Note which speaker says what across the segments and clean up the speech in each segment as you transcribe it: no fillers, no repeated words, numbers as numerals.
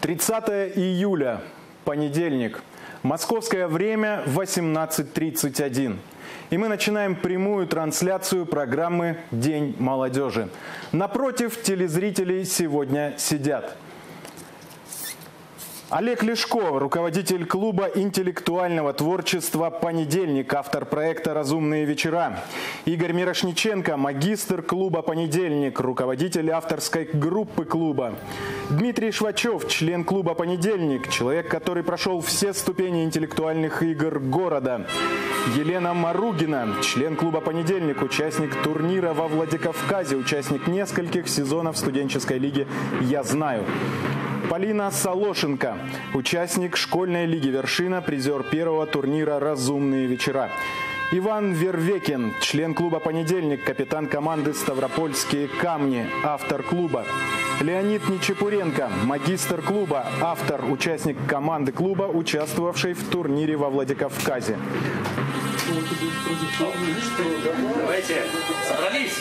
Speaker 1: 30 июля, понедельник. Московское время 18:31. И мы начинаем прямую трансляцию программы «День молодежи». Напротив телезрителей сегодня сидят Олег Лешко, руководитель клуба интеллектуального творчества «Понедельник», автор проекта «Разумные вечера». Игорь Мирошниченко, магистр клуба «Понедельник», руководитель авторской группы клуба. Дмитрий Швачев, член клуба «Понедельник», человек, который прошел все ступени интеллектуальных игр города. Елена Маругина, член клуба «Понедельник», участник турнира во Владикавказе, участник нескольких сезонов студенческой лиги «Я знаю». Полина Солошенко, участник школьной лиги «Вершина», призер первого турнира «Разумные вечера». Иван Вервекин, член клуба «Понедельник», капитан команды «Ставропольские камни», автор клуба. Леонид Нечепуренко, магистр клуба, автор, участник команды клуба, участвовавшей в турнире во Владикавказе.
Speaker 2: Давайте, собрались!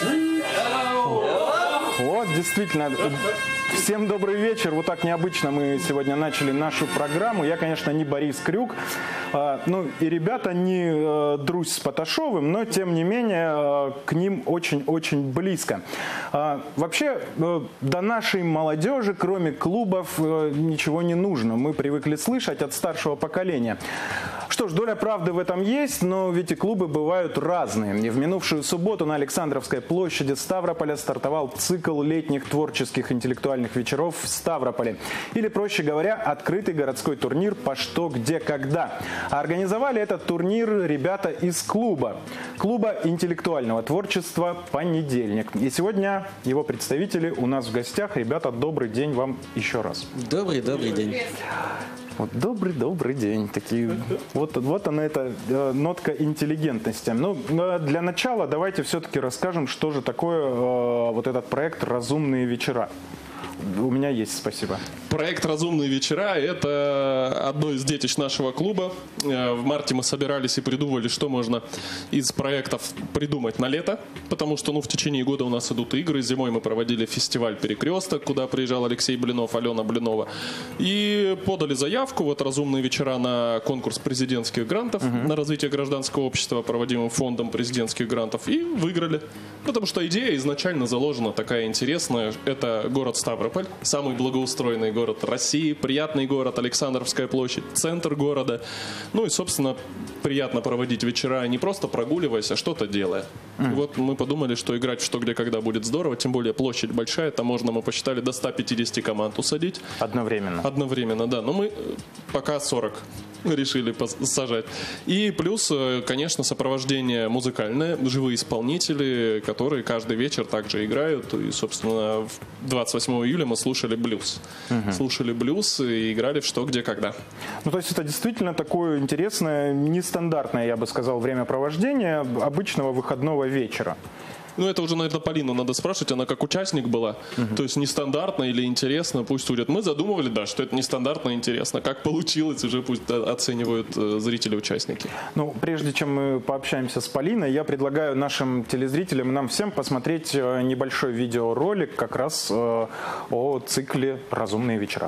Speaker 1: Вот, действительно, всем добрый вечер. Вот так необычно мы сегодня начали нашу программу. Я, конечно, не Борис Крюк, ну и ребята не Друзь с Поташовым, но, тем не менее, к ним очень-очень близко. Вообще, до нашей молодежи, кроме клубов, ничего не нужно. Мы привыкли слышать от старшего поколения. Что ж, доля правды в этом есть, но ведь и клубы бывают разные. И в минувшую субботу на Александровской площади Ставрополя стартовал цикл летних творческих интеллектуальных вечеров в Ставрополе. Или, проще говоря, открытый городской турнир «По что, где, когда». А организовали этот турнир ребята из клуба интеллектуального творчества «Понедельник». И сегодня его представители у нас в гостях. Ребята, добрый день вам еще раз.
Speaker 3: Добрый день.
Speaker 1: Вот, добрый день. Такие, вот она, эта нотка интеллигентности. Ну, для начала давайте все-таки расскажем, что же такое вот этот проект «Разумные вечера». У меня есть, спасибо.
Speaker 4: Проект «Разумные вечера» — это одно из детищ нашего клуба. В марте мы собирались и придумывали, что можно из проектов придумать на лето, потому что в течение года у нас идут игры. Зимой мы проводили фестиваль «Перекресток», куда приезжал Алексей Блинов, Алена Блинова. И подали заявку, вот «Разумные вечера», на конкурс президентских грантов на развитие гражданского общества, проводимым фондом президентских грантов, и выиграли. Потому что идея изначально заложена такая интересная. Это город Ставрополь, самый благоустроенный город России, приятный город, Александровская площадь, центр города. Ну и, собственно, приятно проводить вечера, не просто прогуливаясь, а что-то делая. И вот мы подумали, что играть в «Что, где, когда» будет здорово, тем более площадь большая, там можно, мы посчитали, до 150 команд усадить.
Speaker 1: Одновременно?
Speaker 4: Одновременно, да. Но мы пока 40 решили сажать. И плюс, конечно, сопровождение музыкальное, живые исполнители, которые каждый вечер также играют. И, собственно, 28 июля мы слушали блюз. Слушали блюз и играли в «Что, где, когда». Ну,
Speaker 1: то есть это действительно такое интересное, нестандартное, я бы сказал, времяпровождение обычного выходного вечера.
Speaker 4: Ну, это уже, наверное, Полину надо спрашивать, она как участник была. То есть нестандартно или интересно, пусть судят. Мы задумывали, да, что это нестандартно и интересно. Как получилось, уже пусть оценивают зрители-участники.
Speaker 1: Ну, прежде чем мы пообщаемся с Полиной, я предлагаю нашим телезрителям, нам всем посмотреть небольшой видеоролик как раз о цикле «Разумные вечера».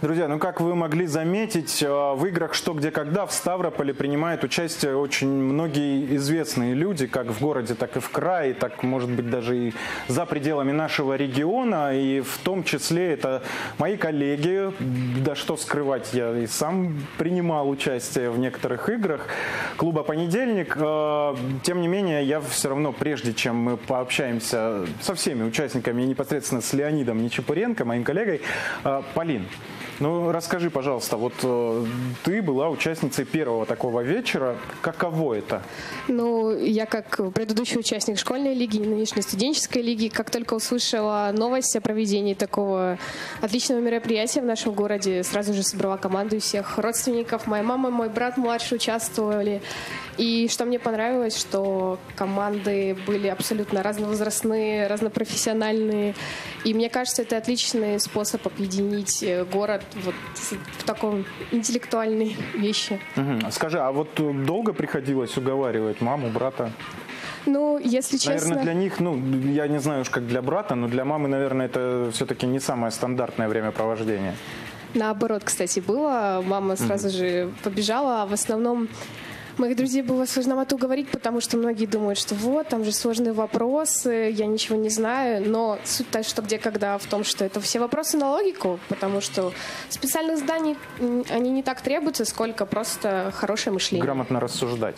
Speaker 1: Друзья, ну как вы могли заметить, в играх «Что, где, когда» в Ставрополе принимают участие очень многие известные люди, как в городе, так и в крае, так, может быть, даже и за пределами нашего региона. И в том числе это мои коллеги. Да что скрывать, я и сам принимал участие в некоторых играх клуба «Понедельник». Тем не менее, я все равно, прежде чем мы пообщаемся со всеми участниками, и непосредственно с Леонидом Нечапуренко, моим коллегой, Полин, ну расскажи, пожалуйста, вот ты была участницей первого такого вечера. Каково это?
Speaker 3: Ну, я как предыдущий участник школьной лиги и нынешней студенческой лиги, как только услышала новость о проведении такого отличного мероприятия в нашем городе, сразу же собрала команду из всех родственников. Моя мама, мой брат младший участвовали. И что мне понравилось, что команды были абсолютно разновозрастные, разнопрофессиональные. И мне кажется, это отличный способ объединить город вот в таком интеллектуальной вещи.
Speaker 1: Скажи, а вот долго приходилось уговаривать маму, брата?
Speaker 3: Ну, если честно...
Speaker 1: Наверное, для них, ну, я не знаю уж как для брата, но для мамы, наверное, это все-таки не самое стандартное времяпровождение.
Speaker 3: Наоборот, кстати, было. Мама сразу же побежала, а в основном... Моих друзей было сложновато уговорить, потому что многие думают, что вот, там же сложные вопросы, я ничего не знаю. Но суть так, что где, когда в том, что это все вопросы на логику, потому что специальных заданий, они не так требуются, сколько просто хорошее мышление.
Speaker 1: Грамотно рассуждать.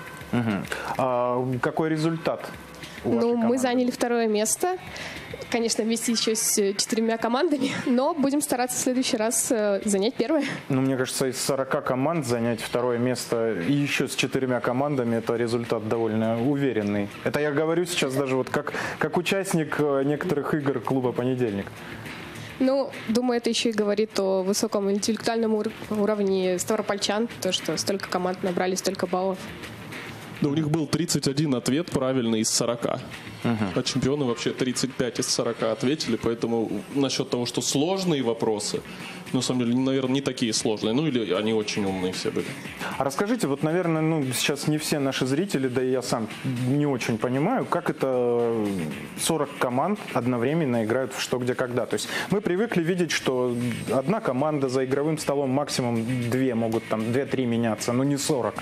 Speaker 1: А какой результат у вашей команды?
Speaker 3: Мы заняли 2-е место. Конечно, вместе еще с 4 командами, но будем стараться в следующий раз занять 1-е.
Speaker 1: Ну, мне кажется, из 40 команд занять 2-е место и еще с 4 командами, это результат довольно уверенный. Это я говорю сейчас даже вот как участник некоторых игр клуба «Понедельник».
Speaker 3: Ну, думаю, это еще и говорит о высоком интеллектуальном уровне ставропольчан, то, что столько команд набрали, столько баллов.
Speaker 4: Да, у них был 31 ответ правильный из 40. А чемпионы вообще 35 из 40 ответили, поэтому насчет того, что сложные вопросы, на самом деле, наверное, не такие сложные, ну или они очень умные все были.
Speaker 1: А расскажите, вот, наверное, ну, сейчас не все наши зрители, да и я сам не очень понимаю, как это 40 команд одновременно играют в «Что, где, когда». То есть мы привыкли видеть, что одна команда за игровым столом максимум 2 могут, там, 2-3 меняться, но не 40.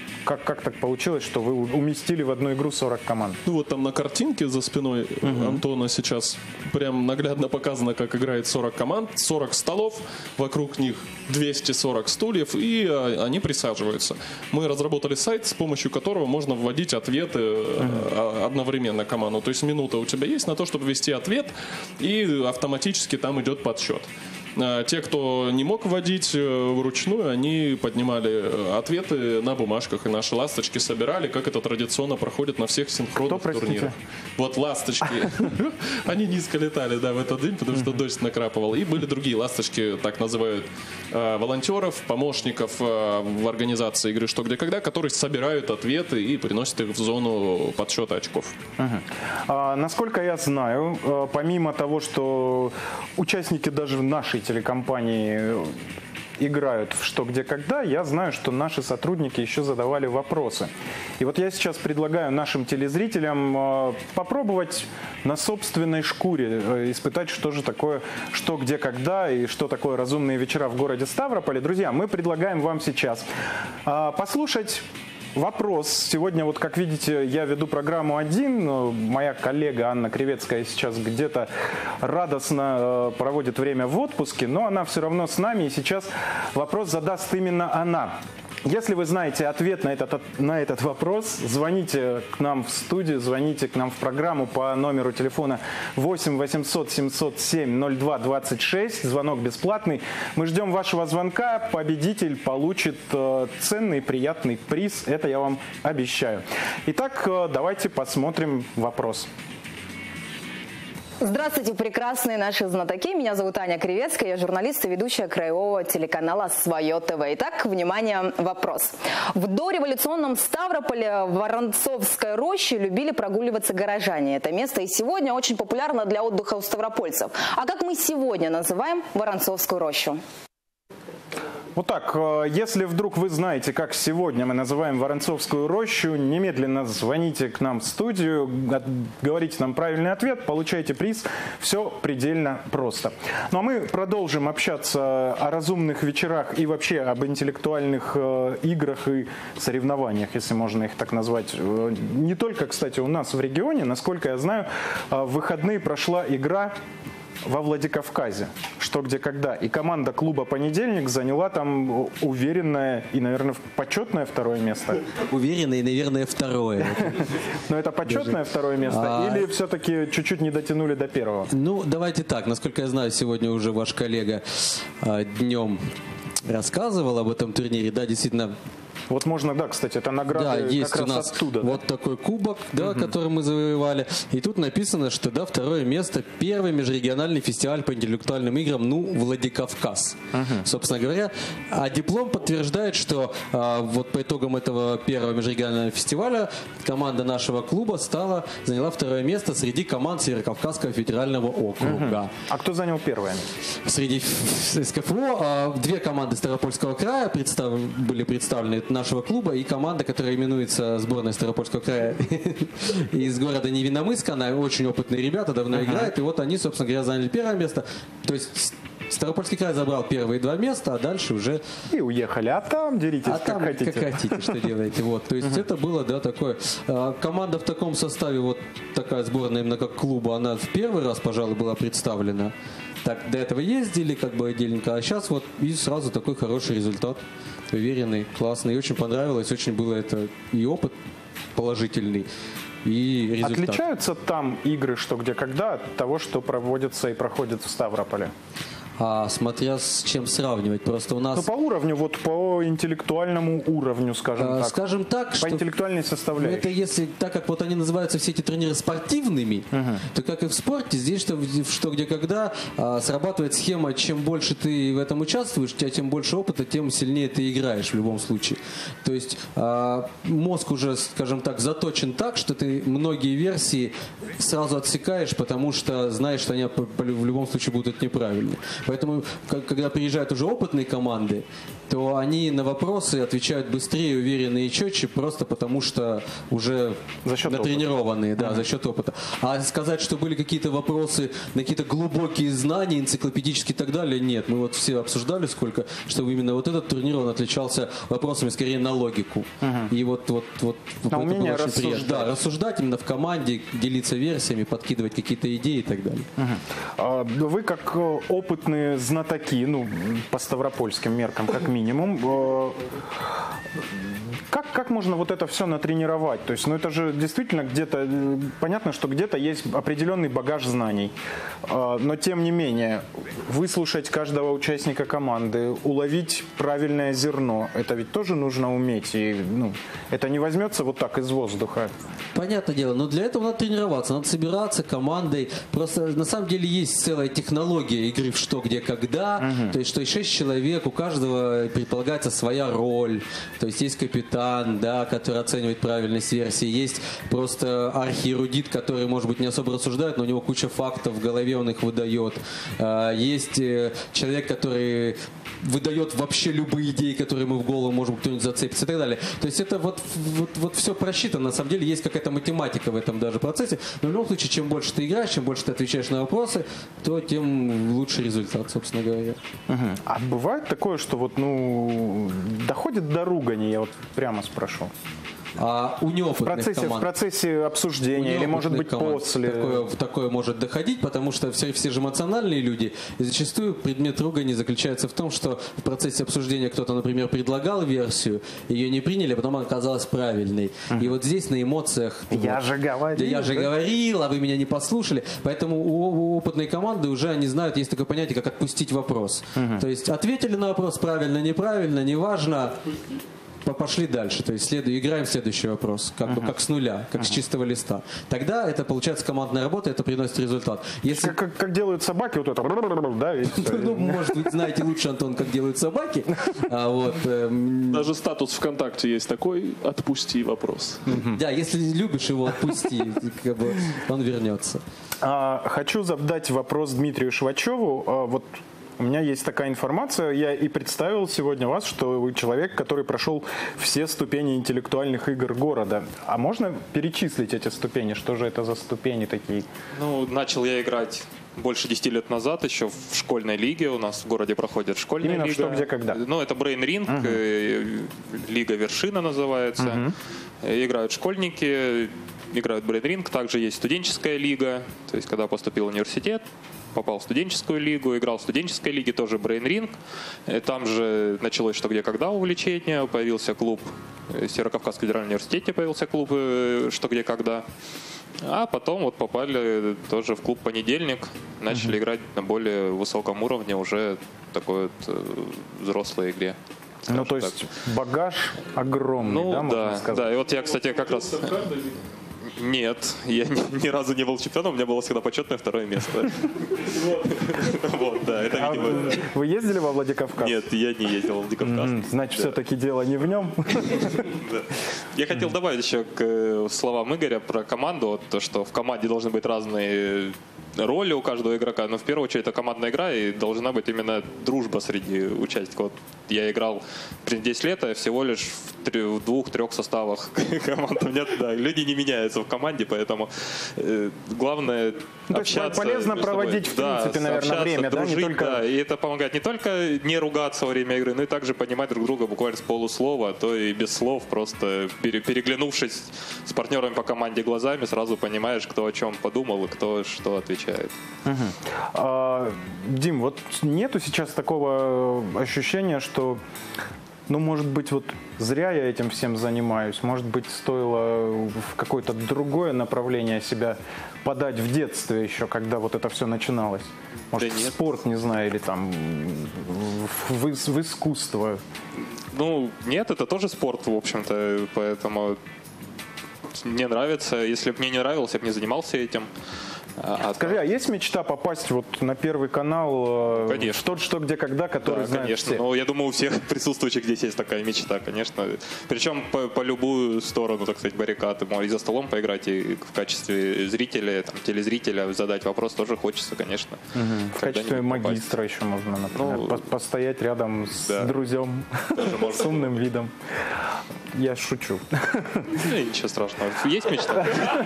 Speaker 1: Как так получилось, что вы уместили в одну игру 40 команд?
Speaker 4: Ну вот там на картинке за спиной Антона сейчас прям наглядно показано, как играет 40 команд, 40 столов, вокруг них 240 стульев, и они присаживаются. Мы разработали сайт, с помощью которого можно вводить ответы одновременно команду. То есть минута у тебя есть на то, чтобы ввести ответ, и автоматически там идет подсчет. Те, кто не мог вводить вручную, они поднимали ответы на бумажках, и наши ласточки собирали, как это традиционно проходит на всех синхронных турнирах. Вот ласточки, они низко летали, да, в этот день, потому что дождь накрапывал. И были другие ласточки, так называют волонтеров, помощников в организации игры «Что, где, когда», которые собирают ответы и приносят их в зону подсчета очков.
Speaker 1: Насколько я знаю, помимо того, что участники даже в нашей телекомпании играют в «Что, где, когда», я знаю, что наши сотрудники еще задавали вопросы. И вот я сейчас предлагаю нашим телезрителям попробовать на собственной шкуре испытать, что же такое «Что, где, когда» и что такое «Разумные вечера» в городе Ставрополе. Друзья, мы предлагаем вам сейчас послушать вопрос. Сегодня, вот как видите, я веду программу один. Моя коллега Анна Кривецкая сейчас где-то радостно проводит время в отпуске, но она все равно с нами, и сейчас вопрос задаст именно она. Если вы знаете ответ на этот вопрос, звоните к нам в студию, звоните к нам в программу по номеру телефона 8 800 707 02 26. Звонок бесплатный. Мы ждем вашего звонка. Победитель получит ценный, приятный приз. Это я вам обещаю. Итак, давайте посмотрим вопрос.
Speaker 5: Здравствуйте, прекрасные наши знатоки. Меня зовут Аня Кривецкая, я журналист и ведущая краевого телеканала «Свое ТВ». Итак, внимание, вопрос. В дореволюционном Ставрополе в Воронцовской роще любили прогуливаться горожане. Это место и сегодня очень популярно для отдыха у ставропольцев. А как мы сегодня называем Воронцовскую рощу?
Speaker 1: Вот так, если вдруг вы знаете, как сегодня мы называем Воронцовскую рощу, немедленно звоните к нам в студию, говорите нам правильный ответ, получаете приз. Все предельно просто. Ну а мы продолжим общаться о разумных вечерах и вообще об интеллектуальных играх и соревнованиях, если можно их так назвать. Не только, кстати, у нас в регионе, насколько я знаю, в выходные прошла игра во Владикавказе, что где когда. И команда клуба «Понедельник» заняла там уверенное и, наверное, почетное второе место.
Speaker 6: Уверенное и, наверное, второе.
Speaker 1: Но это почетное второе место или все-таки чуть-чуть не дотянули до первого?
Speaker 6: Ну, давайте так. Насколько я знаю, сегодня уже ваш коллега днем рассказывал об этом турнире. Да, действительно.
Speaker 1: Вот можно, да, кстати, это награда,
Speaker 6: да, есть
Speaker 1: как раз
Speaker 6: у нас
Speaker 1: оттуда.
Speaker 6: Вот
Speaker 1: да?
Speaker 6: такой кубок, да, который мы завоевали. И тут написано, что да, второе место, первый межрегиональный фестиваль по интеллектуальным играм, Владикавказ. Собственно говоря, а диплом подтверждает, что вот по итогам этого первого межрегионального фестиваля команда нашего клуба заняла второе место среди команд Северокавказского федерального округа.
Speaker 1: А кто занял первое?
Speaker 6: Среди СКФО две команды Ставропольского края были представлены нашего клуба и команда, которая именуется сборная Ставропольского края из города Невинномысска. Она очень опытные ребята, давно играет. И вот они, собственно говоря, заняли первое место. То есть Ставропольский край забрал первые два места, а дальше уже...
Speaker 1: И уехали. А там деритесь, как хотите.
Speaker 6: Как хотите, что делаете. Вот. То есть это было, да, такое... Команда в таком составе, вот такая сборная именно как клуба, она в первый раз, пожалуй, была представлена. Так, до этого ездили как бы отдельненько, а сейчас вот и сразу такой хороший результат. Уверенный, классный. И очень понравилось, очень было это и опыт положительный, и результат.
Speaker 1: Отличаются там игры «Что, где, когда» от того, что проводится и проходит в Ставрополе?
Speaker 6: Смотря с чем сравнивать. Просто у нас...
Speaker 1: Ну, по уровню, вот по интеллектуальному уровню, скажем так.
Speaker 6: Скажем так,
Speaker 1: по
Speaker 6: что...
Speaker 1: интеллектуальной составляющей.
Speaker 6: Это если, так как вот они называются все эти турниры спортивными, то как и в спорте, здесь что где когда срабатывает схема, чем больше ты в этом участвуешь, у тебя тем больше опыта, тем сильнее ты играешь в любом случае. То есть мозг уже, скажем так, заточен так, что ты многие версии сразу отсекаешь, потому что знаешь, что они в любом случае будут неправильны. Поэтому, когда приезжают уже опытные команды, то они на вопросы отвечают быстрее, увереннее и четче, просто потому что уже натренированные, да, за счет опыта. А сказать, что были какие-то вопросы, на какие-то глубокие знания, энциклопедические и так далее, нет. Мы вот все обсуждали сколько, что именно вот этот турнир, он отличался вопросами скорее на логику. И вот
Speaker 1: на умение рассуждать.
Speaker 6: Да, рассуждать именно в команде, делиться версиями, подкидывать какие-то идеи и так далее.
Speaker 1: Вы как опытные знатоки, ну, по ставропольским меркам, как минимум, как можно вот это все натренировать? То есть, ну это же действительно где-то, понятно, что где-то есть определенный багаж знаний, но тем не менее, выслушать каждого участника команды, уловить правильное зерно, это ведь тоже нужно уметь, и ну, это не возьмется вот так из воздуха.
Speaker 6: Понятное дело, но для этого надо тренироваться, надо собираться командой. Просто на самом деле есть целая технология игры в «Что, где, когда». То есть, что 6 человек, у каждого предполагается своя роль. То есть, есть капитан, да, который оценивает правильность версии. Есть просто архиэрудит, который, может быть, не особо рассуждает, но у него куча фактов в голове, он их выдает. Есть человек, который выдает вообще любые идеи, которые ему в голову, может быть, кто-нибудь зацепится и так далее. То есть это вот все просчитано. На самом деле есть какая-то математика в этом даже процессе. Но в любом случае, чем больше ты играешь, чем больше ты отвечаешь на вопросы, то тем лучше результат, собственно говоря.
Speaker 1: А бывает такое, что вот, ну, доходит до ругани, я вот прямо спрошу?
Speaker 6: У неопытных команд.
Speaker 1: В процессе обсуждения или, может быть, после?
Speaker 6: Такое может доходить, потому что все же эмоциональные люди. И зачастую предмет ругани заключается в том, что в процессе обсуждения кто-то, например, предлагал версию, ее не приняли, а потом она оказалась правильной. И вот здесь на эмоциях...
Speaker 1: Я же
Speaker 6: говорил, а вы меня не послушали. Поэтому у опытной команды уже они знают, есть такое понятие, как отпустить вопрос. То есть ответили на вопрос правильно, неправильно, неважно. Пошли дальше, то есть играем в следующий вопрос, как с нуля, как с чистого листа. Тогда это получается командная работа, это приносит результат. Если...
Speaker 1: Как делают собаки, вот это, да, ведь?
Speaker 6: Ну, может быть, знаете лучше, Антон, как делают собаки.
Speaker 4: Даже статус ВКонтакте есть такой: «Отпусти вопрос».
Speaker 6: Да, если любишь его, отпусти, он вернется.
Speaker 1: Хочу задать вопрос Дмитрию Швачеву. Вот У меня есть такая информация, я и представил сегодня вас, что вы человек, который прошел все ступени интеллектуальных игр города. А можно перечислить эти ступени? Что же это за ступени такие?
Speaker 7: Ну, начал я играть больше 10 лет назад, еще в школьной лиге. У нас в городе проходит школьная
Speaker 1: Именно
Speaker 7: лига.
Speaker 1: что, где, когда?
Speaker 7: Ну, это Brain Ring, Лига Вершина называется. Играют школьники, играют Brain Ring. Также есть студенческая лига. То есть, когда поступил в университет, попал в студенческую лигу, играл в студенческой лиге, тоже Brain Ring. Там же началось что, где, когда увлечение. Появился клуб в Северо-Кавказском федеральном университете, появился клуб что, где, когда. А потом вот попали тоже в клуб «Понедельник», начали играть на более высоком уровне, уже такой вот взрослой игре.
Speaker 1: Ну, то есть багаж огромный, да, можно сказать?
Speaker 7: Да, и вот я, кстати, как раз... Нет, я ни разу не был чемпионом, у меня было всегда почетное второе место. Вот, да, это, видимо...
Speaker 1: Вы ездили во Владикавказ?
Speaker 7: Нет, я не ездил во Владикавказ.
Speaker 1: Значит, все-таки дело не в нем.
Speaker 7: Я хотел добавить еще к словам Игоря про команду, то, что в команде должны быть разные роли у каждого игрока, но в первую очередь это командная игра, и должна быть именно дружба среди участников. Вот я играл 10 лет, а всего лишь в 2-3 составах команд. Нет, да, люди не меняются в команде, поэтому главное общаться.
Speaker 1: Полезно проводить, в принципе, наверное, время,
Speaker 7: дружить,
Speaker 1: да, не только...
Speaker 7: да, и это помогает не только не ругаться во время игры, но и также понимать друг друга буквально с полуслова, а то и без слов, просто переглянувшись с партнерами по команде глазами, сразу понимаешь, кто о чем подумал и кто что отвечает.
Speaker 1: Дим, вот нету сейчас такого ощущения, что, ну, может быть, вот зря я этим всем занимаюсь, может быть, стоило в какое-то другое направление себя подать в детстве еще, когда вот это все начиналось? Может,
Speaker 7: да
Speaker 1: в
Speaker 7: нет.
Speaker 1: спорт, не знаю, или там в искусство?
Speaker 7: Ну, нет, это тоже спорт, в общем-то, поэтому мне нравится. Если бы мне не нравилось, я бы не занимался этим.
Speaker 1: Скажи, а есть мечта попасть вот на Первый канал?
Speaker 7: Конечно.
Speaker 1: Тот, что, где, когда, который
Speaker 7: Да,
Speaker 1: знают
Speaker 7: конечно.
Speaker 1: все?
Speaker 7: Ну, я думаю, у всех присутствующих здесь есть такая мечта, конечно. Причем по любую сторону, так сказать, баррикад. И за столом поиграть, и в качестве зрителя, там, телезрителя задать вопрос тоже хочется, конечно.
Speaker 1: В качестве магистра еще можно, например, постоять рядом с друзьем, с умным видом. Я шучу.
Speaker 7: Ничего страшного. Есть мечта?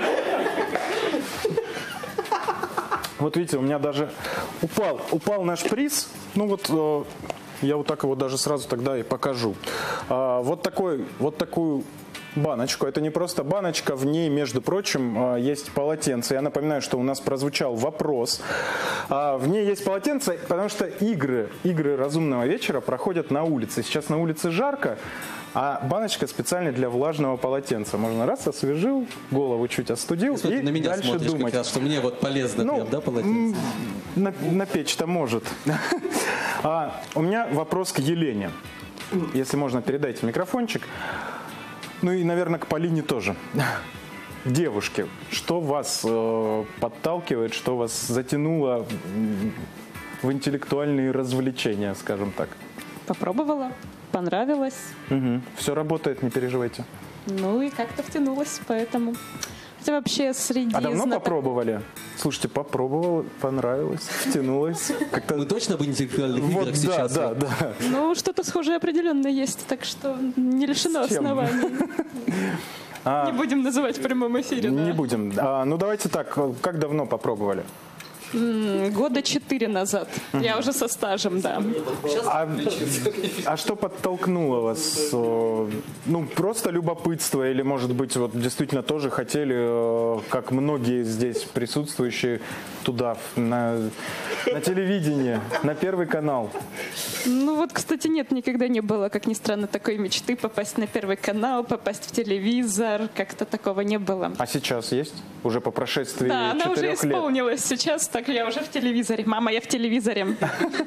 Speaker 1: Вот видите, у меня даже упал наш приз. Ну вот я вот так его даже сразу тогда и покажу. Вот такую баночку. Это не просто баночка, в ней, между прочим, есть полотенце. Я напоминаю, что у нас прозвучал вопрос. В ней есть полотенце, потому что игры разумного вечера проходят на улице. Сейчас на улице жарко, а баночка специально для влажного полотенца. Можно раз, освежил, голову чуть остудил и
Speaker 6: на меня
Speaker 1: дальше
Speaker 6: смотришь,
Speaker 1: думать.
Speaker 6: как раз, что мне вот полезно, прям, да, полотенце?
Speaker 1: На печь-то может. У меня вопрос к Елене. Если можно, передайте микрофончик. Ну и, наверное, к Полине тоже. Девушки, что вас подталкивает, что вас затянуло в интеллектуальные развлечения, скажем так?
Speaker 8: Попробовала, понравилось.
Speaker 1: Все работает, не переживайте.
Speaker 8: Ну и как-то втянулась, поэтому... Хотя вообще среди...
Speaker 1: А давно попробовали? Слушайте, попробовала, понравилось, втянулась.
Speaker 6: Мы точно об интеллектуальных играх сейчас?
Speaker 1: Да.
Speaker 8: Ну, что-то схожее определенно есть, так что не лишено оснований. Не будем называть в прямом эфире.
Speaker 1: Не будем. Ну давайте так, как давно попробовали?
Speaker 8: Года 4 назад. Я уже со стажем, да.
Speaker 1: А что подтолкнуло вас? Ну, просто любопытство или, может быть, вот действительно тоже хотели, как многие здесь присутствующие, туда, на телевидение, на Первый канал?
Speaker 8: Ну вот, кстати, нет, никогда не было, как ни странно, такой мечты попасть на Первый канал, попасть в телевизор. Как-то такого не было.
Speaker 1: А сейчас есть? Уже по прошествии 4
Speaker 8: Да,
Speaker 1: лет?
Speaker 8: она уже исполнилась сейчас, так я уже в телевизоре. Мама, я в телевизоре.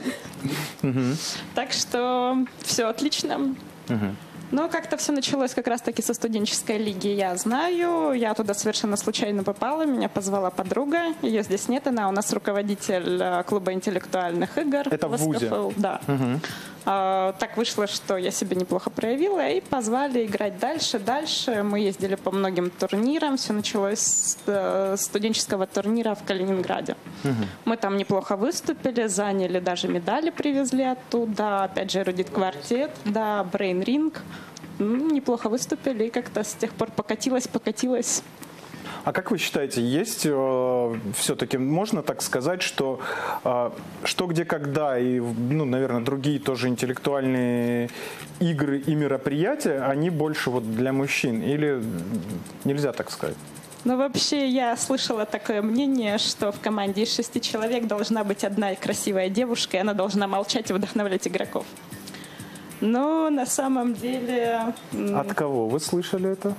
Speaker 8: Так что все отлично. Но как-то все началось как раз-таки со студенческой лиги. Я знаю, я туда совершенно случайно попала, меня позвала подруга. Ее здесь нет, она у нас руководитель клуба интеллектуальных игр.
Speaker 1: Это в ВУЗе?
Speaker 8: Да. Так вышло, что я себя неплохо проявила, и позвали играть дальше. Мы ездили по многим турнирам. Все началось с студенческого турнира в Калининграде. Мы там неплохо выступили, заняли, даже медали привезли оттуда. Опять же, эрудит квартет, да, Brain Ring. Неплохо выступили, и как-то с тех пор покатилась.
Speaker 1: А как вы считаете, есть все-таки, можно так сказать, что «Что, где, когда» и, наверное, другие тоже интеллектуальные игры и мероприятия, они больше вот для мужчин? Или нельзя так сказать?
Speaker 8: Вообще, я слышала такое мнение, что в команде из 6 человек должна быть одна красивая девушка, и она должна молчать и вдохновлять игроков. Но на самом деле...
Speaker 1: От кого вы слышали это?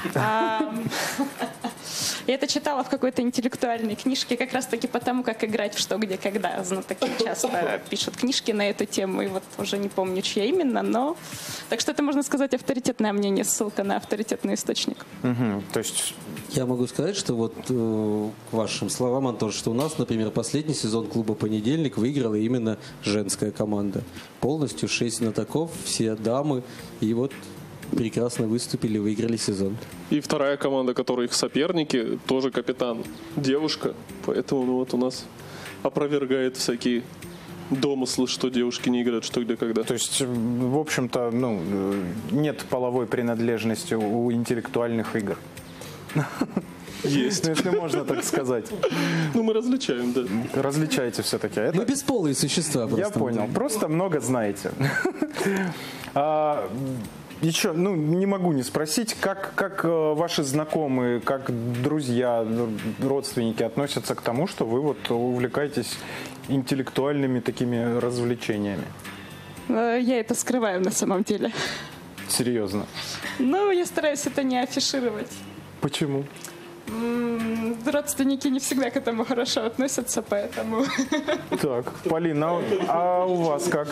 Speaker 8: Я это читала в какой-то интеллектуальной книжке, как раз-таки потому, как играть в «Что, где, когда». Знатоки часто пишут книжки на эту тему, и вот уже не помню, чья именно, но... Так что это, можно сказать, авторитетное мнение, ссылка на авторитетный источник.
Speaker 1: То есть...
Speaker 6: Я могу сказать, что вот к вашим словам, Антон, что у нас, например, последний сезон клуба «Понедельник» выиграла именно женская команда. Полностью 6 знатоков, все дамы, и вот прекрасно выступили, выиграли сезон.
Speaker 4: И вторая команда, которая их соперники, тоже капитан девушка, поэтому вот у нас опровергает всякие домыслы, что девушки не играют «Что, где, когда».
Speaker 1: То есть, в общем-то, нет половой принадлежности у интеллектуальных игр.
Speaker 4: Есть.
Speaker 1: Если можно так сказать.
Speaker 4: Мы различаем, да.
Speaker 1: Различаете все-таки.
Speaker 6: Мы бесполые существа просто.
Speaker 1: Я понял. Просто много знаете. Еще, не могу не спросить, как ваши знакомые, как друзья, родственники относятся к тому, что вы вот увлекаетесь интеллектуальными такими развлечениями?
Speaker 8: Я это скрываю на самом деле.
Speaker 1: Серьезно?
Speaker 8: Я стараюсь это не афишировать.
Speaker 1: Почему?
Speaker 8: Родственники не всегда к этому хорошо относятся, поэтому...
Speaker 1: Так, Полина, а у вас как?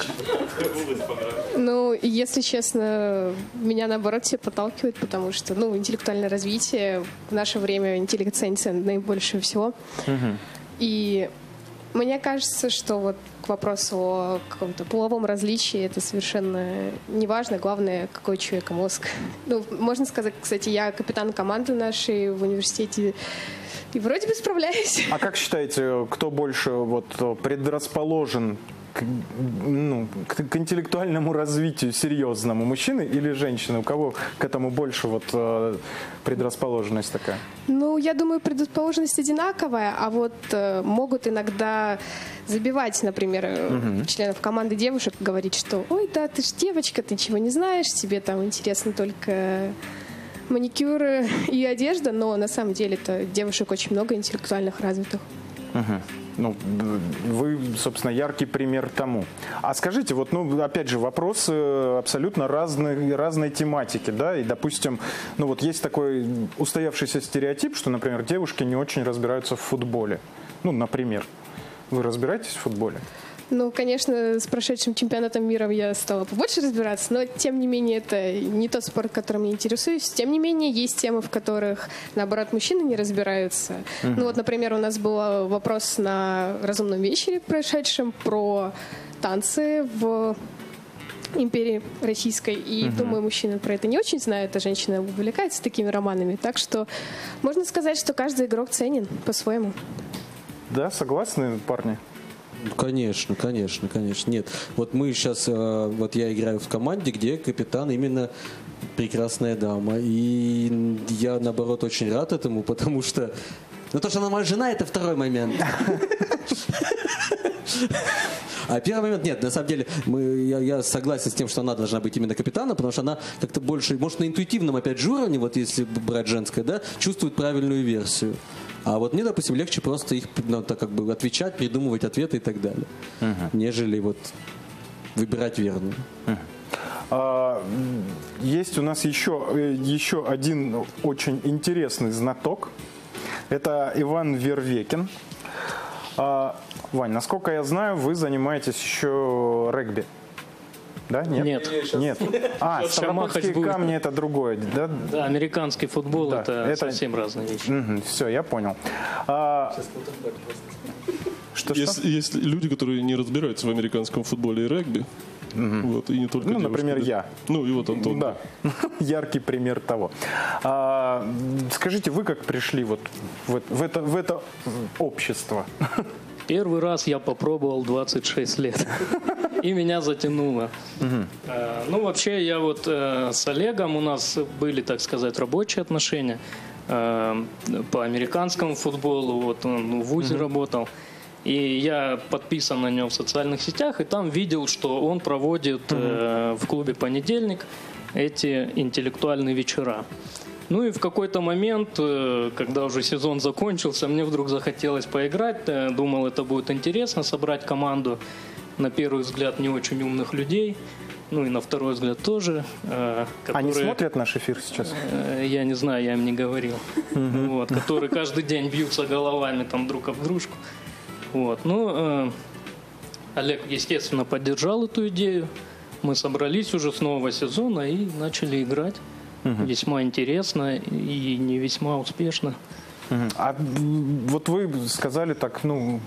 Speaker 3: Если честно, меня наоборот все подталкивают, потому что, интеллектуальное развитие в наше время интеллект ценится наибольше всего. И мне кажется, что вот к вопросу о каком-то половом различии это совершенно не важно. Главное, какой у человека мозг. Можно сказать, кстати, я капитан команды нашей в университете и вроде бы справляюсь.
Speaker 1: А как считаете, кто больше предрасположен к интеллектуальному развитию серьезному, мужчины или женщины? У кого к этому больше предрасположенность такая?
Speaker 3: Я думаю, предрасположенность одинаковая, а вот могут иногда забивать, например, членов команды девушек, говорить, что «Ой, да, ты ж девочка, ты чего не знаешь, тебе там интересно только маникюр и одежда», но на самом деле-то девушек очень много интеллектуальных развитых.
Speaker 1: Вы, собственно, яркий пример тому. А скажите, опять же, вопросы абсолютно разной тематики, да, и, допустим, есть такой устоявшийся стереотип, что, например, девушки не очень разбираются в футболе. Например. Вы разбираетесь в футболе?
Speaker 3: Конечно, с прошедшим чемпионатом мира я стала побольше разбираться, но, тем не менее, это не тот спорт, которым я интересуюсь. Тем не менее, есть темы, в которых, наоборот, мужчины не разбираются. Например, у нас был вопрос на разумном вечере прошедшем про танцы в империи российской. И, думаю, мужчины про это не очень знают, а женщины увлекаются такими романами. Так что можно сказать, что каждый игрок ценен по-своему.
Speaker 1: Да, согласны, парни?
Speaker 6: Конечно. Нет, вот мы сейчас, я играю в команде, где капитан именно прекрасная дама. И я, наоборот, очень рад этому, потому что... то, что она моя жена, это второй момент. А первый момент, нет, на самом деле, я согласен с тем, что она должна быть именно капитаном, потому что она как-то больше, может, на интуитивном, опять же, уровне, если брать женское, да, чувствует правильную версию. А мне, допустим, легче просто их отвечать, придумывать ответы и так далее, нежели выбирать верную.
Speaker 1: Есть у нас еще один очень интересный знаток. Это Иван Вервекин. Вань, насколько я знаю, вы занимаетесь еще регби. Да? Нет. Ставропольские камни это другое, да?
Speaker 2: Да, американский футбол это совсем разные вещи.
Speaker 1: Все, я понял.
Speaker 4: Есть люди, которые не разбираются в американском футболе и регби. Вот, и не только девушки.
Speaker 1: Например, я.
Speaker 4: Ну, и вот Антон.
Speaker 1: Да, яркий пример того. Скажите, вы как пришли вот в это общество?
Speaker 2: Первый раз я попробовал 26 лет. И меня затянуло. Ну, вообще, я вот с Олегом, у нас были, так сказать, рабочие отношения по американскому футболу. Вот он в ВУЗе работал. И я подписан на него в социальных сетях, и там видел, что он проводит в клубе «Понедельник» эти интеллектуальные вечера. Ну и в какой-то момент, когда уже сезон закончился, мне вдруг захотелось поиграть. Думал, это будет интересно, собрать команду, на первый взгляд, не очень умных людей. Ну и на второй взгляд тоже.
Speaker 1: Они смотрят наш эфир сейчас?
Speaker 2: Я не знаю, я им не говорил. Вот, которые каждый день бьются головами там друг об дружку. Вот. Ну, Олег, естественно, поддержал эту идею. Мы собрались уже с нового сезона и начали играть. Весьма интересно и не весьма успешно.
Speaker 1: А вот вы сказали так,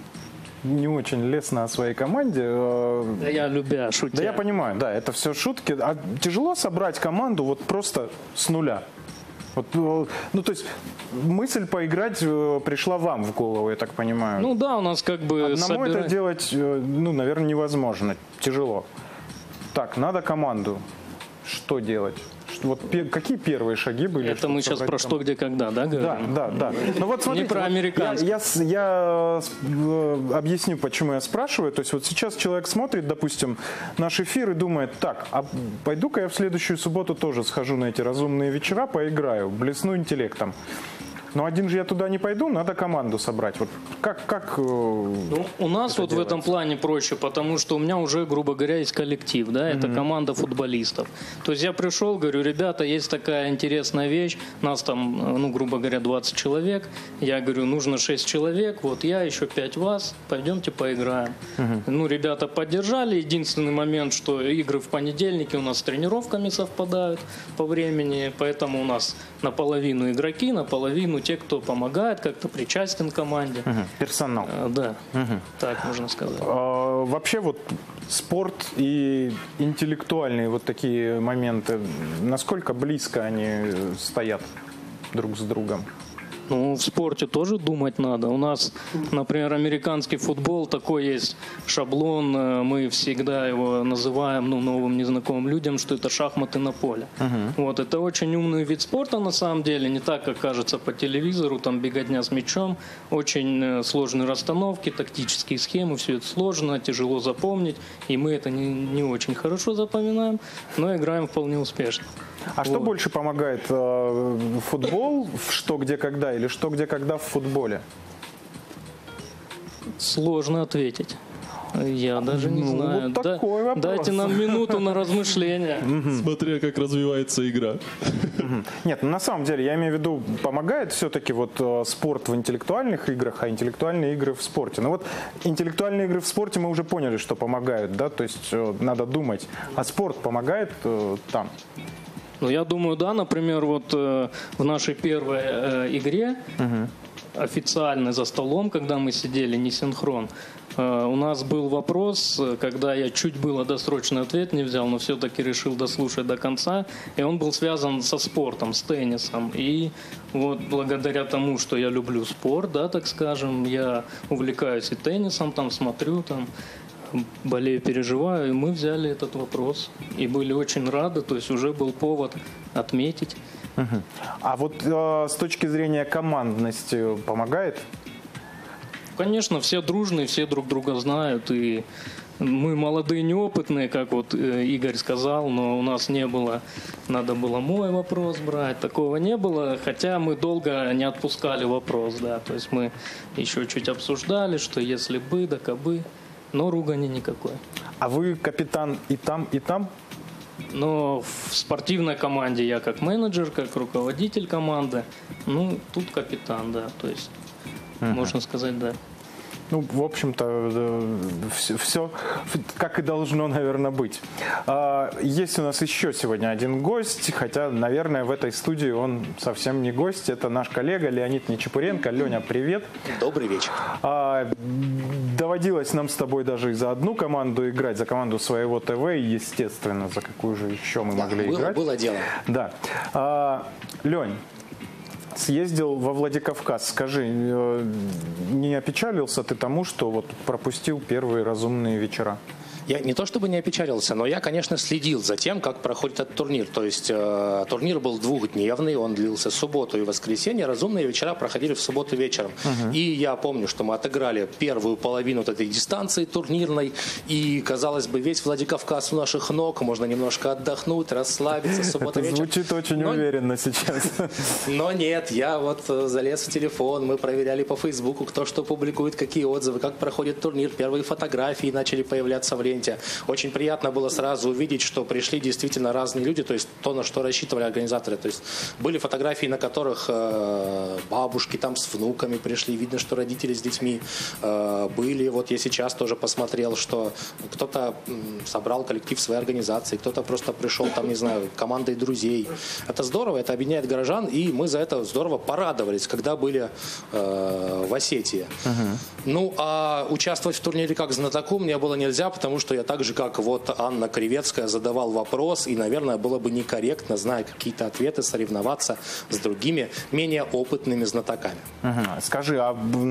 Speaker 1: не очень лестно о своей команде.
Speaker 2: Да я любя, шутя.
Speaker 1: Да я понимаю, да, это все шутки. А тяжело собрать команду вот просто с нуля? Вот, то есть мысль поиграть пришла вам в голову, я так понимаю.
Speaker 2: Ну да, у нас как бы
Speaker 1: одному это делать, наверное, невозможно, тяжело. Так, надо команду. Что делать? Вот какие первые шаги были?
Speaker 2: Это мы сейчас про «Что, где, когда», да, говорим?
Speaker 1: Да. Ну вот смотрите,
Speaker 2: не про американский.
Speaker 1: Я объясню, почему я спрашиваю. То есть вот сейчас человек смотрит, допустим, наш эфир и думает, так, а пойду-ка я в следующую субботу тоже схожу на эти разумные вечера, поиграю, блесну интеллектом. Но один же я туда не пойду, надо команду собрать. Вот как
Speaker 2: у нас вот делается? В этом плане проще, потому что у меня уже, грубо говоря, есть коллектив, да, это команда футболистов. То есть я пришел, говорю, ребята, есть такая интересная вещь, нас там, грубо говоря, 20 человек, я говорю, нужно 6 человек, вот я, еще 5 вас, пойдемте поиграем. Ребята поддержали, единственный момент, что игры в понедельнике у нас с тренировками совпадают по времени, поэтому у нас наполовину игроки, наполовину те, кто помогает, как-то причастен к команде.
Speaker 1: Персонал.
Speaker 2: Да, так можно сказать.
Speaker 1: Вообще вот спорт и интеллектуальные вот такие моменты, насколько близко они стоят друг с другом?
Speaker 2: В спорте тоже думать надо. У нас, например, американский футбол, такой есть шаблон, мы всегда его называем новым незнакомым людям, что это шахматы на поле. Вот, это очень умный вид спорта на самом деле, не так, как кажется по телевизору, там беготня с мячом, очень сложные расстановки, тактические схемы, все это сложно, тяжело запомнить, и мы это не очень хорошо запоминаем, но играем вполне успешно.
Speaker 1: А что больше помогает, футбол в «Что, где, когда» или «Что, где, когда» в футболе?
Speaker 2: Сложно ответить. Я даже не знаю.
Speaker 1: Вот такой вопрос.
Speaker 2: Дайте нам минуту на размышления.
Speaker 4: Смотря как развивается игра.
Speaker 1: Нет, на самом деле, я имею в виду, помогает все-таки вот спорт в интеллектуальных играх, а интеллектуальные игры в спорте. Вот интеллектуальные игры в спорте мы уже поняли, что помогают, да, то есть надо думать. А спорт помогает там?
Speaker 2: Я думаю, да, например, вот в нашей первой игре, официально за столом, когда мы сидели, не синхрон, у нас был вопрос, когда я чуть было досрочный ответ не взял, но все-таки решил дослушать до конца, и он был связан со спортом, с теннисом. И вот благодаря тому, что я люблю спорт, да, так скажем, я увлекаюсь и теннисом, там смотрю, там болею, переживаю, и мы взяли этот вопрос и были очень рады, то есть уже был повод отметить.
Speaker 1: А вот с точки зрения командности помогает?
Speaker 2: Конечно, все дружные, все друг друга знают, и мы молодые, неопытные, как вот Игорь сказал, но у нас не было, надо было мой вопрос брать, такого не было, хотя мы долго не отпускали вопрос, да, то есть мы еще чуть обсуждали, что если бы, да кабы, но ругани никакой.
Speaker 1: А вы капитан и там, и там?
Speaker 2: Но в спортивной команде я как менеджер, как руководитель команды, тут капитан, да, то есть можно сказать, да.
Speaker 1: Ну, в общем-то, все как и должно, наверное, быть. Есть у нас еще сегодня один гость, хотя, наверное, в этой студии он совсем не гость. Это наш коллега Леонид Нечепуренко. Леня, привет.
Speaker 9: Добрый вечер.
Speaker 1: Доводилось нам с тобой даже и за одну команду играть, за команду своего ТВ, и, естественно, за какую же еще мы могли играть.
Speaker 9: Было дело.
Speaker 1: Да. Лень, съездил во Владикавказ. Скажи, не опечалился ты тому, что вот пропустил первые разумные вечера?
Speaker 9: Я не то чтобы не опечалился, но я, конечно, следил за тем, как проходит этот турнир. То есть турнир был двухдневный, он длился субботу и воскресенье. Разумные вечера проходили в субботу вечером. И я помню, что мы отыграли первую половину вот этой дистанции турнирной. И, казалось бы, весь Владикавказ у наших ног. Можно немножко отдохнуть, расслабиться. Суббота вечером.
Speaker 1: Звучит очень уверенно сейчас.
Speaker 9: Но нет, я вот залез в телефон, мы проверяли по Фейсбуку, кто что публикует, какие отзывы, как проходит турнир. Первые фотографии начали появляться в ленте. Очень приятно было сразу увидеть, что пришли действительно разные люди, то есть то, на что рассчитывали организаторы. То есть были фотографии, на которых бабушки там с внуками пришли, видно, что родители с детьми были. Вот я сейчас тоже посмотрел, что кто-то собрал коллектив своей организации, кто-то просто пришел там, не знаю, командой друзей. Это здорово, это объединяет горожан, и мы за это здорово порадовались, когда были в Осетии. Ну, а участвовать в турнире как знатоку мне было нельзя, потому что я так же, как вот Анна Кривецкая, задавал вопрос, и, наверное, было бы некорректно, зная какие-то ответы, соревноваться с другими, менее опытными знатоками.
Speaker 1: Скажи,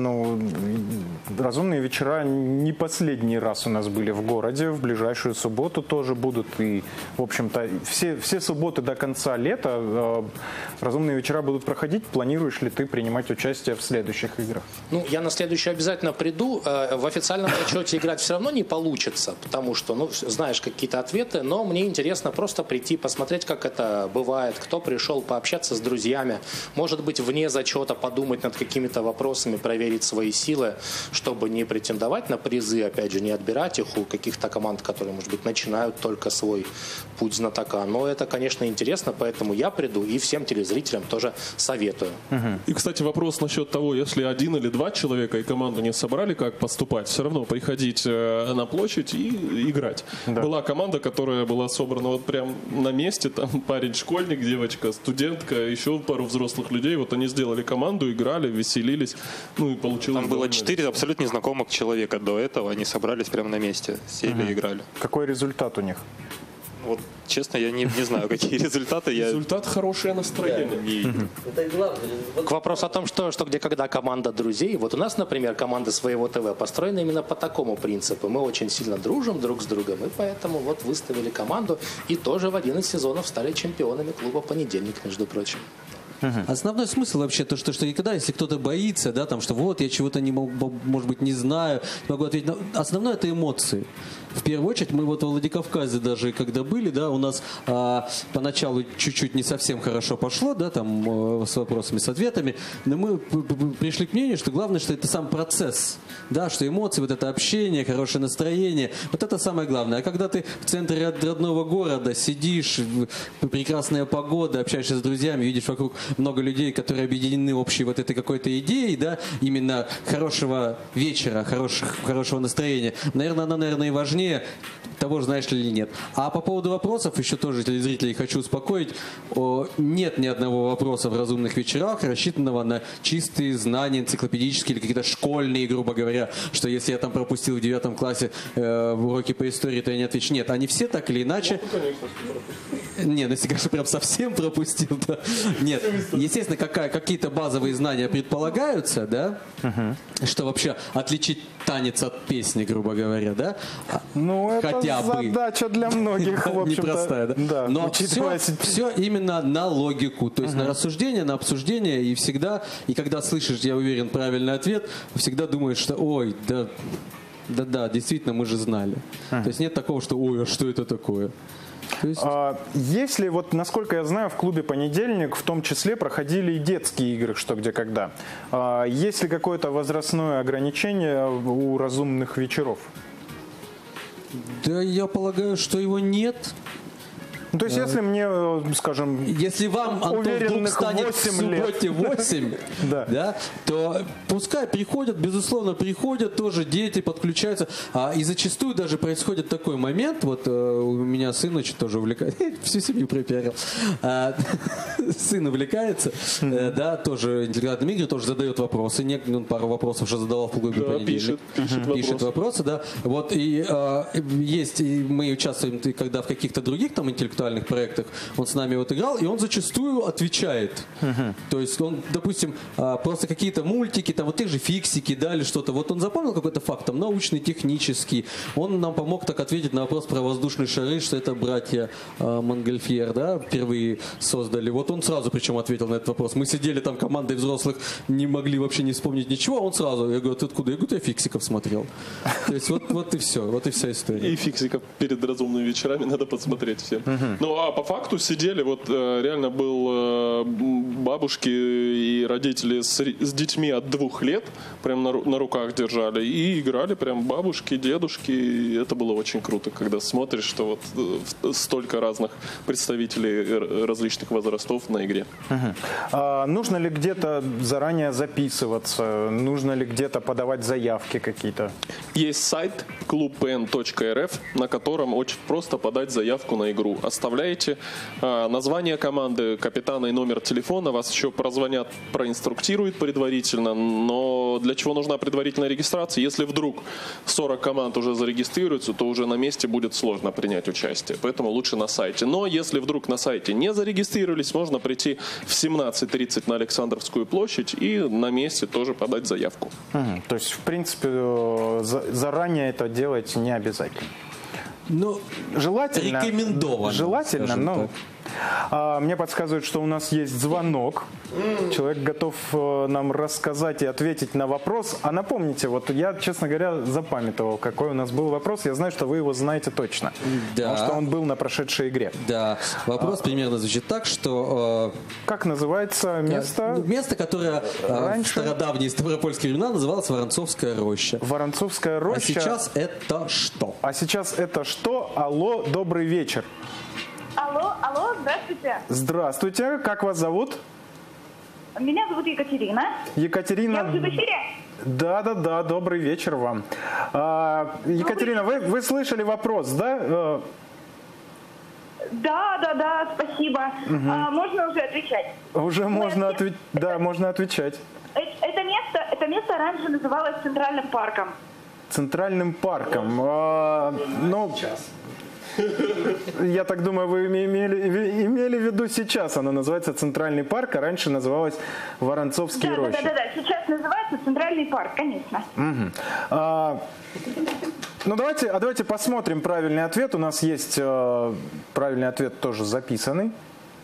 Speaker 1: разумные вечера не последний раз у нас были в городе, в ближайшую субботу тоже будут, и, в общем-то, все субботы до конца лета разумные вечера будут проходить. Планируешь ли ты принимать участие в следующих играх?
Speaker 9: Ну, я на следующий обязательно приду. В официальном зачете играть все равно не получится, потому что, ну, знаешь какие-то ответы, но мне интересно просто прийти, посмотреть, как это бывает, кто пришел, пообщаться с друзьями, может быть, вне зачета подумать над какими-то вопросами, проверить свои силы, чтобы не претендовать на призы, опять же, не отбирать их у каких-то команд, которые, может быть, начинают только свой путь знатока. Но это, конечно, интересно, поэтому я приду и всем телезрителям тоже советую.
Speaker 4: И, кстати, вопрос насчет того, если один или два человека и команду не собрали, как поступать? Все равно приходить на площадь и играть. Да. Была команда, которая была собрана вот прям на месте, там парень-школьник, девочка, студентка, еще пару взрослых людей, вот они сделали команду, играли, веселились, ну и получилось...
Speaker 7: Там было 4 абсолютно незнакомых человека до этого, они собрались прямо на месте, сели и играли.
Speaker 1: Какой результат у них?
Speaker 7: Вот, честно, я не знаю, какие результаты.
Speaker 4: Результат — хорошее настроение.
Speaker 9: К вопросу о том, что где когда команда друзей. Вот у нас, например, команда своего ТВ построена именно по такому принципу. Мы очень сильно дружим друг с другом, и поэтому вот выставили команду и тоже в один из сезонов стали чемпионами клуба «Понедельник», между прочим.
Speaker 6: Основной смысл вообще то, что никогда, если кто-то боится, да, там, что вот я чего-то не могу, может быть, не знаю, могу ответить. Но основное — это эмоции. В первую очередь, мы вот в Владикавказе даже когда были, да, у нас поначалу чуть-чуть не совсем хорошо пошло, да, там с вопросами, с ответами, но мы пришли к мнению, что главное, что это сам процесс, да, что эмоции, вот это общение, хорошее настроение, вот это самое главное. А когда ты в центре родного города сидишь, прекрасная погода, общаешься с друзьями, видишь вокруг много людей, которые объединены общей вот этой какой-то идеей, да, именно хорошего вечера, хорошего настроения, наверное, она, и важнее того, знаешь ли или нет. А по поводу вопросов, еще тоже телезрителей хочу успокоить, нет ни одного вопроса в разумных вечерах, рассчитанного на чистые знания энциклопедические или какие-то школьные, грубо говоря, что если я там пропустил в 9 классе уроки по истории, то я не отвечу. Нет, они все так или иначе... Нет, ну если, конечно, прям совсем пропустил, то... Нет, естественно, какие-то базовые знания предполагаются, да, что вообще отличить танец от песни, грубо говоря, да.
Speaker 1: Ну, это
Speaker 6: хотя
Speaker 1: задача для многих, в общем-то.
Speaker 6: Непростая, да? Но все именно на логику, то есть на рассуждение, на обсуждение, и всегда, и когда слышишь, я уверен, правильный ответ, всегда думаешь, что ой, да, действительно, мы же знали. То есть нет такого, что ой, а что это такое?
Speaker 1: Если, вот, насколько я знаю, в клубе «Понедельник» в том числе проходили и детские игры «Что, где, когда». Есть ли какое-то возрастное ограничение у разумных вечеров?
Speaker 6: Да, я полагаю, что его нет.
Speaker 1: Ну, то есть, если мне, скажем,
Speaker 6: если вам, Антон, вдруг станет в субботе 8, да, то пускай приходят, безусловно, приходят тоже дети, подключаются. И зачастую даже происходит такой момент, вот у меня сын, значит, тоже увлекается, всю семью пропиарил, сын увлекается, да, тоже интеллектуальными играми, тоже задает вопросы, он пару вопросов уже задавал в клубе понедельник. Пишет вопросы, да. Вот, и есть, и мы участвуем, когда в каких-то других там интеллектуальных проектах, он с нами вот играл, и он зачастую отвечает. То есть он, допустим, просто какие-то мультики, там вот те же фиксики, да, или что-то, вот он запомнил какой-то факт, там, научный, технический, он нам помог так ответить на вопрос про воздушные шары, что это братья Монгольфьер, да, впервые создали. Вот он сразу причем ответил на этот вопрос. Мы сидели там командой взрослых, не могли вообще не вспомнить ничего, а он сразу, я говорю, ты откуда? Я говорю, я фиксиков смотрел. То есть вот и все, вот и вся история.
Speaker 4: И фиксиков перед разумными вечерами надо посмотреть всем. Ну а по факту сидели, вот реально был бабушки и родители с детьми от 2 лет, прям на руках держали и играли прям бабушки, дедушки. И это было очень круто, когда смотришь, что вот столько разных представителей различных возрастов на игре.
Speaker 1: Нужно ли где-то заранее записываться? Нужно ли где-то подавать заявки какие-то?
Speaker 4: Есть сайт clubpn.rf, на котором очень просто подать заявку на игру. Оставляете название команды, капитана и номер телефона, вас еще прозвонят, проинструктируют предварительно, но для чего нужна предварительная регистрация? Если вдруг 40 команд уже зарегистрируются, то уже на месте будет сложно принять участие, поэтому лучше на сайте. Но если вдруг на сайте не зарегистрировались, можно прийти в 17:30 на Александровскую площадь и на месте тоже подать заявку.
Speaker 1: То есть, в принципе, заранее это делать не обязательно.
Speaker 6: Ну,
Speaker 1: желательно.
Speaker 6: Рекомендовано.
Speaker 1: Желательно, но мне подсказывают, что у нас есть звонок. Человек готов нам рассказать и ответить на вопрос. А напомните, вот я, честно говоря, запамятовал, какой у нас был вопрос. Я знаю, что вы его знаете точно.
Speaker 6: Да.
Speaker 1: Потому что он был на прошедшей игре.
Speaker 6: Да. Вопрос примерно звучит так, что...
Speaker 1: как называется место?
Speaker 6: Место, которое раньше в стародавние ставропольские времена называлось Воронцовская роща.
Speaker 1: Воронцовская роща.
Speaker 6: А сейчас это что?
Speaker 1: А сейчас это что? Алло, добрый вечер.
Speaker 10: Алло, здравствуйте.
Speaker 1: Здравствуйте, как вас зовут?
Speaker 10: Меня зовут Екатерина.
Speaker 1: Екатерина.
Speaker 10: Я уже в эфире?
Speaker 1: Да, добрый вечер вам. Екатерина, вы слышали вопрос, да?
Speaker 10: Да, спасибо. Можно уже отвечать?
Speaker 1: Уже можно отвечать. Да, можно отвечать.
Speaker 10: Это место раньше называлось Центральным парком.
Speaker 1: Центральным парком. Ну, я так думаю, вы имели в виду сейчас. Оно называется Центральный парк, а раньше называлось Воронцовские рощи.
Speaker 10: Да. Сейчас называется Центральный парк, конечно.
Speaker 1: Ну, давайте посмотрим правильный ответ. У нас есть правильный ответ тоже записанный.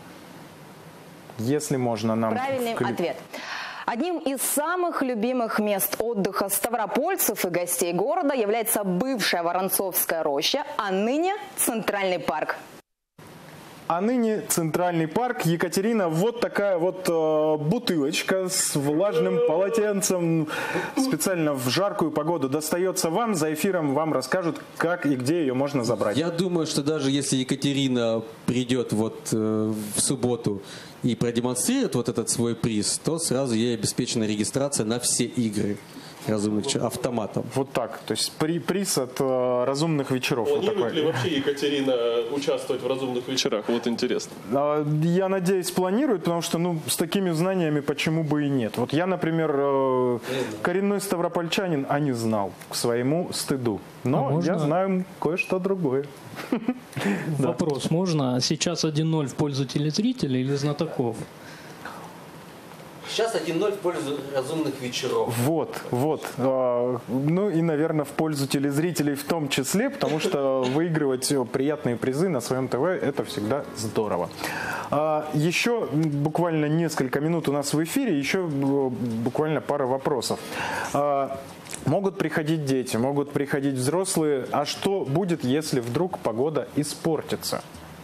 Speaker 1: Если можно нам...
Speaker 5: Правильный ответ. Одним из самых любимых мест отдыха ставропольцев и гостей города является бывшая Воронцовская роща, а ныне Центральный парк.
Speaker 1: А ныне Центральный парк. Екатерина, вот такая вот бутылочка с влажным полотенцем специально в жаркую погоду достается вам. За эфиром вам расскажут, как и где ее можно забрать.
Speaker 6: Я думаю, что даже если Екатерина придет вот в субботу и продемонстрирует вот этот свой приз, то сразу ей обеспечена регистрация на все игры разумных автоматом.
Speaker 1: Вот так. То есть приз от разумных вечеров.
Speaker 4: Планирует
Speaker 1: вот
Speaker 4: ли вообще Екатерина участвовать в разумных вечерах? Вот интересно.
Speaker 1: Я надеюсь, планирует, потому что с такими знаниями почему бы и нет. Вот я, например, коренной ставропольчанин, а не знал, к своему стыду. Но я знаю кое-что другое.
Speaker 2: Вопрос, можно сейчас 1-0 в пользу телезрителей или знатоков?
Speaker 6: Сейчас 1-0 в пользу разумных вечеров.
Speaker 1: Вот. Ну и, наверное, в пользу телезрителей в том числе, потому что выигрывать приятные призы на своем ТВ – это всегда здорово. Еще буквально несколько минут у нас в эфире, еще буквально пара вопросов. Могут приходить дети, могут приходить взрослые. А что будет, если вдруг погода испортится?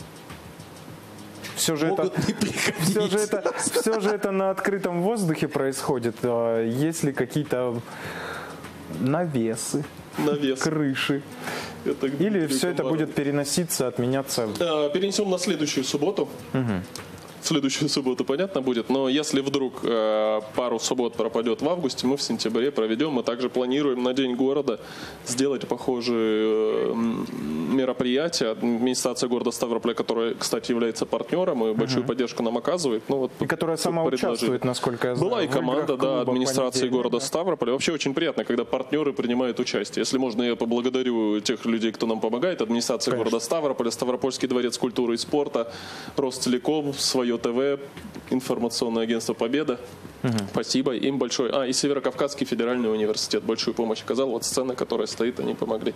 Speaker 1: Все же это на открытом воздухе происходит. Есть ли какие-то навесы, крыши? Или все это будет переноситься, отменяться?
Speaker 4: Перенесем на следующую субботу. В следующую субботу, понятно, будет. Но если вдруг пару суббот пропадет в августе, мы в сентябре проведем. Мы также планируем на День города сделать похожие мероприятия. Администрация города Ставрополя, которая, кстати, является партнером и большую поддержку нам оказывает. Ну, вот
Speaker 1: и которая сама участвует, насколько я знаю.
Speaker 4: Была и команда, да, администрации города Ставрополя. Вообще очень приятно, когда партнеры принимают участие. Если можно, я поблагодарю тех людей, кто нам помогает. Администрация города Ставрополя, Ставропольский дворец культуры и спорта, Ростелеком, Свое ТВ, информационное агентство «Победа». Спасибо им большое. И Северокавказский федеральный университет большую помощь оказал. Вот сцена, которая стоит, они помогли.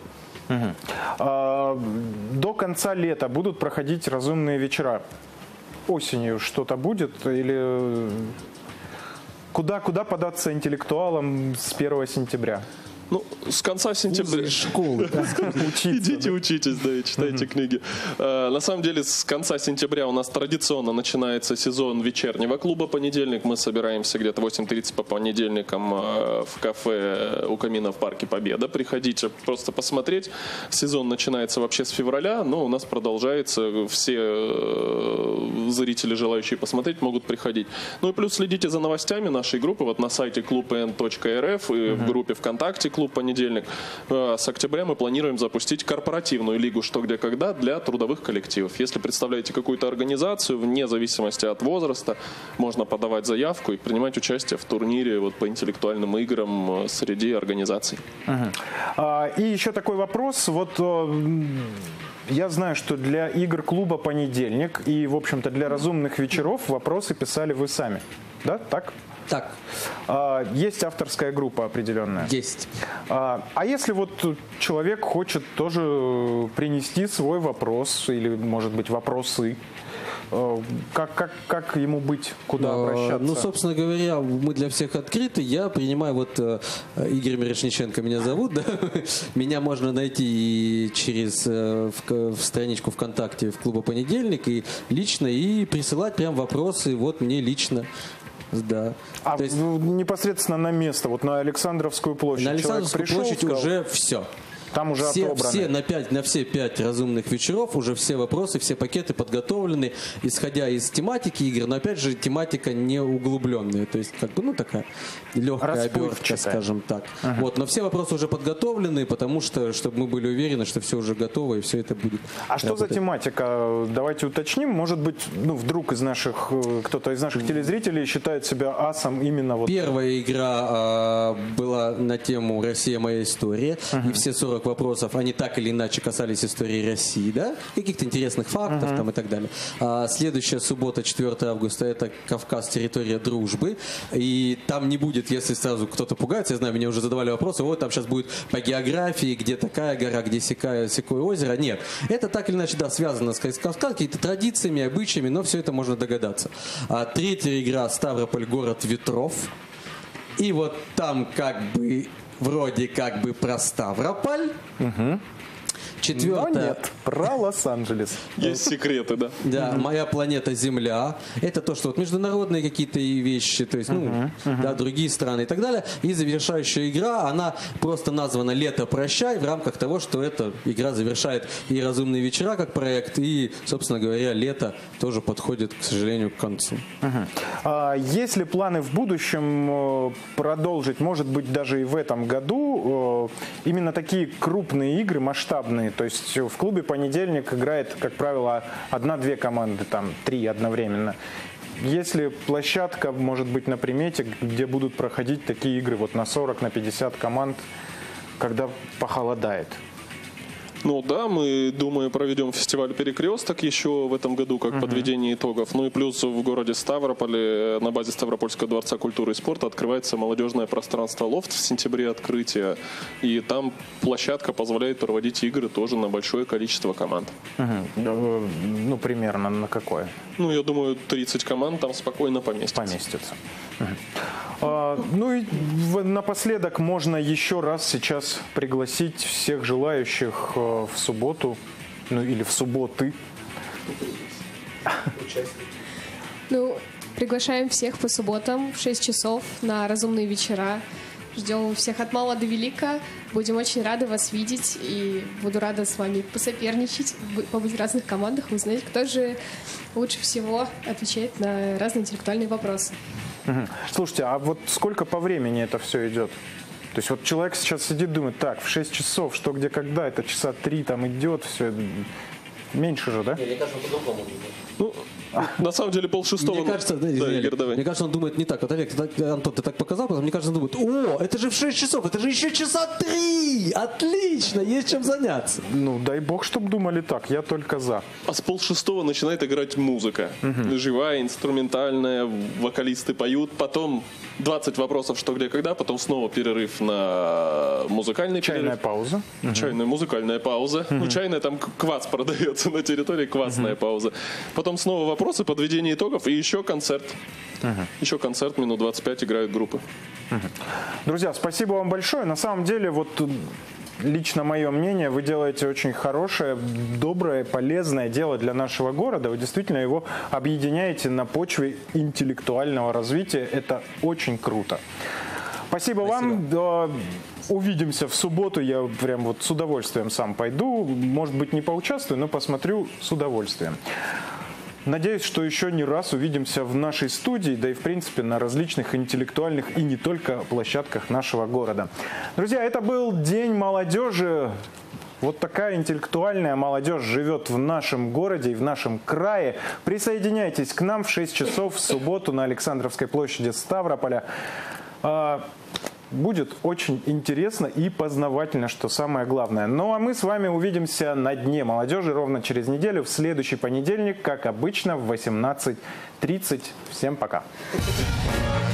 Speaker 1: До конца лета будут проходить разумные вечера. Осенью что-то будет? Или куда податься интеллектуалам с 1 сентября?
Speaker 4: Ну, с конца сентября...
Speaker 6: школы.
Speaker 4: Идите учитесь, да, и читайте книги. На самом деле, с конца сентября у нас традиционно начинается сезон вечернего клуба «Понедельник». Мы собираемся где-то 8:30 по понедельникам в кафе у камина в парке Победа. Приходите просто посмотреть. Сезон начинается вообще с февраля, но у нас продолжается. Все зрители, желающие посмотреть, могут приходить. Ну и плюс следите за новостями нашей группы. Вот на сайте clubn.rf и в группе ВКонтакте клуб «Понедельник». С октября мы планируем запустить корпоративную лигу «Что, где, когда» для трудовых коллективов. Если представляете какую-то организацию, вне зависимости от возраста, можно подавать заявку и принимать участие в турнире вот, по интеллектуальным играм среди организаций.
Speaker 1: И еще такой вопрос. Вот я знаю, что для игр клуба «Понедельник» и, в общем-то, для разумных вечеров вопросы писали вы сами. Да, так?
Speaker 6: Так.
Speaker 1: Есть авторская группа определенная?
Speaker 6: Есть.
Speaker 1: А если вот человек хочет тоже принести свой вопрос или, может быть, вопросы, как ему быть, куда обращаться?
Speaker 6: Ну, собственно говоря, мы для всех открыты. Я принимаю, вот Игорь Мирошниченко меня зовут, да? Меня можно найти и через в страничку ВКонтакте в клуба «Понедельник» и лично, и присылать прям вопросы вот мне лично. Да.
Speaker 1: То есть, непосредственно на место, вот на Александровскую площадь.
Speaker 6: На Александровскую площадь уже все.
Speaker 1: Там уже отобраны.
Speaker 6: На все 5 разумных вечеров уже все вопросы, все пакеты подготовлены, исходя из тематики игр, но опять же тематика не углубленная, то есть как бы ну такая легкая обертка, скажем так. Вот, но все вопросы уже подготовлены, потому что чтобы мы были уверены, что все уже готово и все это будет.
Speaker 1: А что за тематика? Давайте уточним. Может быть, ну вдруг кто-то из наших телезрителей считает себя асом именно вот.
Speaker 6: Первая игра была на тему «Россия. Моя история», и все 40 вопросов, они так или иначе касались истории России, да, каких-то интересных фактов там и так далее. Следующая суббота, 4 августа, это Кавказ, территория дружбы, и там не будет, если сразу кто-то пугается, я знаю, меня уже задавали вопросы, вот там сейчас будет по географии, где такая гора, где сякое озеро. Нет, это так или иначе, да, связано с Кавказом, какими-то традициями, обычаями, но все это можно догадаться. Третья игра Ставрополь, город ветров, и вот там как бы вроде как бы про Ставрополь. Четвертое.
Speaker 1: Но нет, про Лос-Анджелес.
Speaker 4: Есть секреты, да.
Speaker 6: Да, моя планета Земля. Это то, что вот международные какие-то вещи, то есть, да, другие страны и так далее. И завершающая игра, она просто названа «Лето, прощай», в рамках того, что эта игра завершает и «Разумные вечера» как проект, и, собственно говоря, лето тоже подходит, к сожалению, к концу.
Speaker 1: Есть ли планы в будущем продолжить, может быть, даже и в этом году, именно такие крупные игры, масштабные? То есть в клубе «Понедельник» играет, как правило, 1-2 команды, там 3 одновременно. Есть ли площадка, может быть, на примете, где будут проходить такие игры вот на 40, на 50 команд, когда похолодает?
Speaker 4: Ну да, мы, думаю, проведем фестиваль «Перекресток» еще в этом году, как подведение итогов. Ну и плюс в городе Ставрополе на базе Ставропольского дворца культуры и спорта открывается молодежное пространство «Лофт» в сентябре открытия. И там площадка позволяет проводить игры тоже на большое количество команд.
Speaker 1: Ну, примерно на какое?
Speaker 4: Ну, я думаю, 30 команд там спокойно поместятся.
Speaker 1: Ну и напоследок можно еще раз сейчас пригласить всех желающих в субботу, ну или в субботы.
Speaker 3: Ну, приглашаем всех по субботам в 6 часов на разумные вечера. Ждем всех от мала до велика. Будем очень рады вас видеть. И буду рада с вами посоперничать, побыть в разных командах, узнать, кто же лучше всего отвечает на разные интеллектуальные вопросы.
Speaker 1: Слушайте, а вот сколько по времени это все идет? То есть вот человек сейчас сидит, думает, так, в 6 часов, что, где, когда, это часа 3 там идет, все, меньше же, да?
Speaker 6: Мне кажется, по-другому.
Speaker 4: Ну, на самом деле 5:30.
Speaker 6: Мне кажется,
Speaker 4: Игорь, давай.
Speaker 6: Мне кажется, он думает не так. Вот, Олег, Антон, ты так показал, потом, мне кажется, он думает, о, это же в 6 часов, это же еще часа 3! Отлично, есть чем заняться.
Speaker 1: Ну, дай бог, чтобы думали так, я только за.
Speaker 4: А с 5:30 начинает играть музыка. Живая, инструментальная, вокалисты поют. Потом 20 вопросов, что, где, когда. Потом снова перерыв на музыкальный
Speaker 1: Чайная
Speaker 4: перерыв.
Speaker 1: пауза.
Speaker 4: Чайная, музыкальная пауза. Ну, чайная, там квас продается на территории, квасная пауза. Потом снова вопросы, подведение итогов и еще концерт. Еще концерт, минут 25 играют группы.
Speaker 1: Друзья, спасибо вам большое. На самом деле, вот лично мое мнение, вы делаете очень хорошее, доброе, полезное дело для нашего города. Вы действительно его объединяете на почве интеллектуального развития. Это очень круто. Спасибо вам. Увидимся в субботу. Я прям вот с удовольствием сам пойду. Может быть, не поучаствую, но посмотрю с удовольствием. Надеюсь, что еще не раз увидимся в нашей студии, да и в принципе на различных интеллектуальных и не только площадках нашего города. Друзья, это был День молодежи. Вот такая интеллектуальная молодежь живет в нашем городе и в нашем крае. Присоединяйтесь к нам в 6 часов в субботу на Александровской площади Ставрополя. Будет очень интересно и познавательно, что самое главное. Ну а мы с вами увидимся на Дне молодежи ровно через неделю, в следующий понедельник, как обычно, в 18:30. Всем пока!